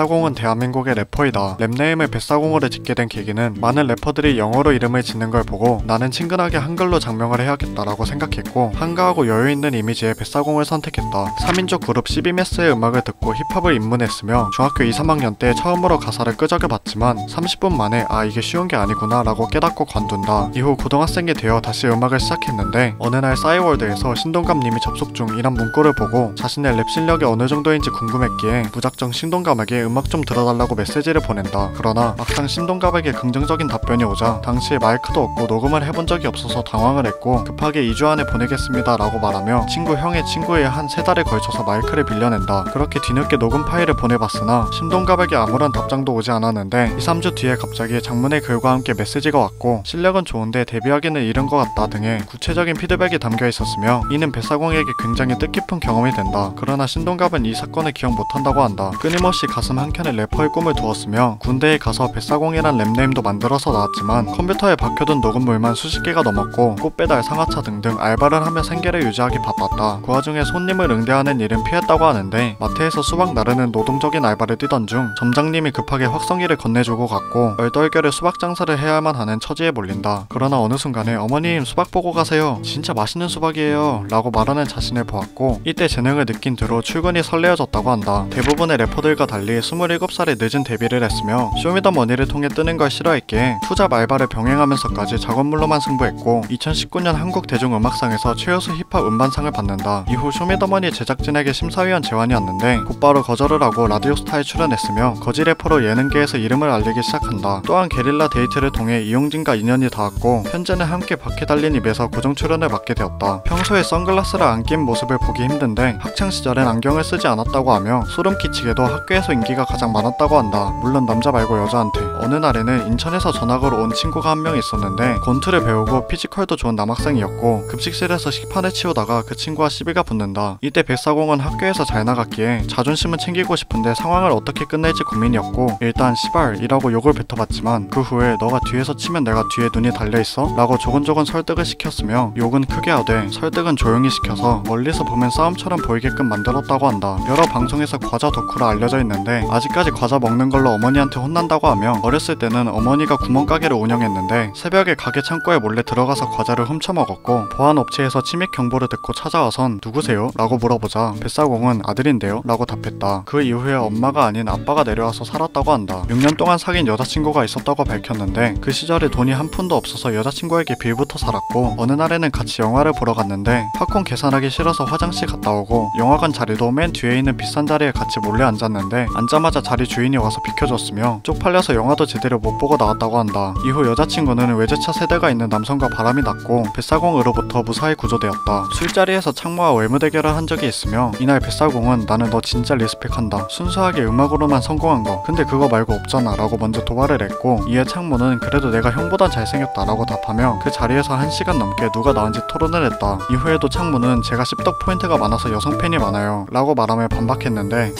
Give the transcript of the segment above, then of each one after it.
뱃사공은 대한민국의 래퍼이다. 랩네임을 뱃사공으로 짓게 된 계기는 많은 래퍼들이 영어로 이름을 짓는 걸 보고 나는 친근하게 한글로 장명을 해야겠다라고 생각했고 한가하고 여유있는 이미지의 뱃사공을 선택했다. 3인조 그룹 CBMS의 음악을 듣고 힙합을 입문했으며 중학교 2, 3학년 때 처음으로 가사를 끄적여봤지만 30분 만에 아 이게 쉬운 게 아니구나 라고 깨닫고 관둔다. 이후 고등학생이 되어 다시 음악을 시작했는데 어느 날 싸이월드에서 신동갑님이 접속 중이란 문구를 보고 자신의 랩 실력이 어느 정도인지 궁금했기에 무작정 신동갑에게 음악 좀 들어달라고 메시지를 보낸다. 그러나 막상 신동갑에게 긍정적인 답변이 오자 당시에 마이크도 없고 녹음을 해본 적이 없어서 당황을 했고 급하게 2주 안에 보내겠습니다 라고 말하며 친구 형의 친구에 한 3달에 걸쳐서 마이크를 빌려낸다. 그렇게 뒤늦게 녹음 파일을 보내봤으나 신동갑에게 아무런 답장도 오지 않았는데 2, 3주 뒤에 갑자기 장문의 글과 함께 메시지가 왔고 실력은 좋은데 데뷔하기는 이른 것 같다 등의 구체적인 피드백이 담겨 있었으며 이는 뱃사공에게 굉장히 뜻깊은 경험이 된다. 그러나 신동갑은 이 사건을 기억 못한다고 한다. 끊임없이 가슴 한켠에 래퍼의 꿈을 두었으며 군대에 가서 뱃사공이란 랩네임도 만들어서 나왔지만 컴퓨터에 박혀둔 녹음물만 수십 개가 넘었고 꽃배달, 상하차 등등 알바를 하며 생계를 유지하기 바빴다. 그 와중에 손님을 응대하는 일은 피했다고 하는데 마트에서 수박 나르는 노동적인 알바를 뛰던 중 점장님이 급하게 확성기를 건네주고 갔고 얼떨결에 수박 장사를 해야만 하는 처지에 몰린다. 그러나 어느 순간에 어머님 수박 보고 가세요. 진짜 맛있는 수박이에요 라고 말하는 자신을 보았고 이때 재능을 느낀 뒤로 출근이 설레어졌다고 한다. 대부분의 래퍼들과 달리 27살에 늦은 데뷔를 했으며 쇼미더머니를 통해 뜨는 걸 싫어했기에 투잡 알바를 병행하면서까지 작업물로만 승부했고 2019년 한국대중음악상에서 최우수 힙합 음반상을 받는다. 이후 쇼미더머니 제작진에게 심사위원 제안이 왔는데 곧바로 거절을 하고 라디오스타에 출연했으며 거지 래퍼로 예능계에서 이름을 알리기 시작한다. 또한 게릴라 데이트를 통해 이용진과 인연이 닿았고 현재는 함께 바퀴 달린 입에서 고정 출연을 맡게 되었다. 평소에 선글라스를 안 낀 모습을 보기 힘든데 학창시절엔 안경을 쓰지 않았다고 하며 소름 끼치게도 학교에서 인기가 가장 많았다고 한다. 물론 남자 말고 여자한테. 어느 날에는 인천에서 전학을 온 친구가 한 명 있었는데 권투를 배우고 피지컬도 좋은 남학생이었고 급식실에서 식판을 치우다가 그 친구와 시비가 붙는다. 이때 뱃사공은 학교에서 잘 나갔기에 자존심은 챙기고 싶은데 상황을 어떻게 끝낼지 고민이었고 일단 시발 이라고 욕을 뱉어봤지만 그 후에 너가 뒤에서 치면 내가 뒤에 눈이 달려있어? 라고 조곤조곤 설득을 시켰으며 욕은 크게 하되 설득은 조용히 시켜서 멀리서 보면 싸움처럼 보이게끔 만들었다고 한다. 여러 방송에서 과자 덕후라 알려져 있는데 아직까지 과자 먹는 걸로 어머니한테 혼난다고 하며 어렸을 때는 어머니가 구멍가게를 운영했는데 새벽에 가게 창고에 몰래 들어가서 과자를 훔쳐먹었고 보안업체에서 침입 경보를 듣고 찾아와선 누구세요? 라고 물어보자 뱃사공은 아들인데요? 라고 답했다. 그 이후에 엄마가 아닌 아빠가 내려와서 살았다고 한다. 6년 동안 사귄 여자친구가 있었다고 밝혔는데 그 시절에 돈이 한 푼도 없어서 여자친구에게 빌부터 살았고 어느 날에는 같이 영화를 보러 갔는데 팝콘 계산하기 싫어서 화장실 갔다 오고 영화관 자리도 맨 뒤에 있는 비싼 자리에 같이 몰래 앉았는데 앉자마자 자리 주인이 와서 비켜줬으며 쪽팔려서 영화도 제대로 못 보고 나왔다고 한다. 이후 여자친구는 외제차 세대가 있는 남성과 바람이 났고 뱃사공으로부터 무사히 구조되었다. 술자리에서 창모와 외무 대결을 한 적이 있으며 이날 뱃사공은 나는 너 진짜 리스펙한다. 순수하게 음악으로만 성공한 거 근데 그거 말고 없잖아 라고 먼저 도발을 했고 이에 창모는 그래도 내가 형보단 잘생겼다 라고 답하며 그 자리에서 1시간 넘게 누가 나은지 토론을 했다. 이후에도 창모는 제가 씹덕 포인트가 많아서 여성 팬이 많아요 라고 말하며 반박했는데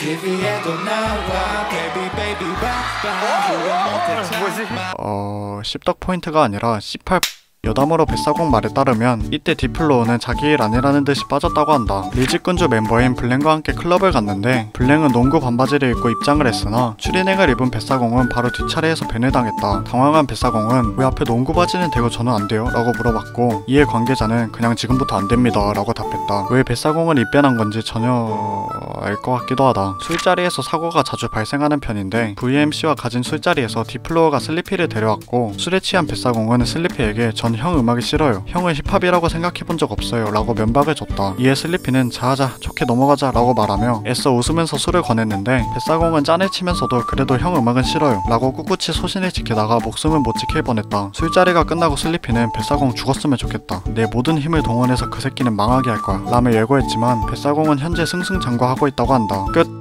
씹덕 포인트가 아니라 18 여담으로 뱃사공 말에 따르면 이때 디플로우는 자기 일 아니라는 듯이 빠졌다고 한다. 리즈꾼주 멤버인 블랭과 함께 클럽을 갔는데 블랭은 농구 반바지를 입고 입장을 했으나 추리닝을 입은 뱃사공은 바로 뒷차례에서 벤을 당했다. 당황한 뱃사공은 왜 앞에 농구 바지는 되고 저는 안 돼요? 라고 물어봤고 이에 관계자는 그냥 지금부터 안 됩니다 라고 답했다. 왜 뱃사공을 입변한 건지 전혀 알 것 같기도 하다. 술자리에서 사고가 자주 발생하는 편인데 VMC와 가진 술자리에서 디플로우가 슬리피를 데려왔고 술에 취한 뱃사공은 슬리피에게 전 형 음악이 싫어요. 형은 힙합이라고 생각해본 적 없어요 라고 면박을 줬다. 이에 슬리피는 자하자 좋게 넘어가자 라고 말하며 애써 웃으면서 술을 권했는데 뱃사공은 짠을 치면서도 그래도 형 음악은 싫어요 라고 꿋꿋이 소신을 지키다가 목숨은 못 지킬 뻔했다. 술자리가 끝나고 슬리피는 뱃사공 죽었으면 좋겠다. 내 모든 힘을 동원해서 그 새끼는 망하게 할 거야 라며 예고했지만 뱃사공은 현재 승승장구하고 있다고 한다. 끝.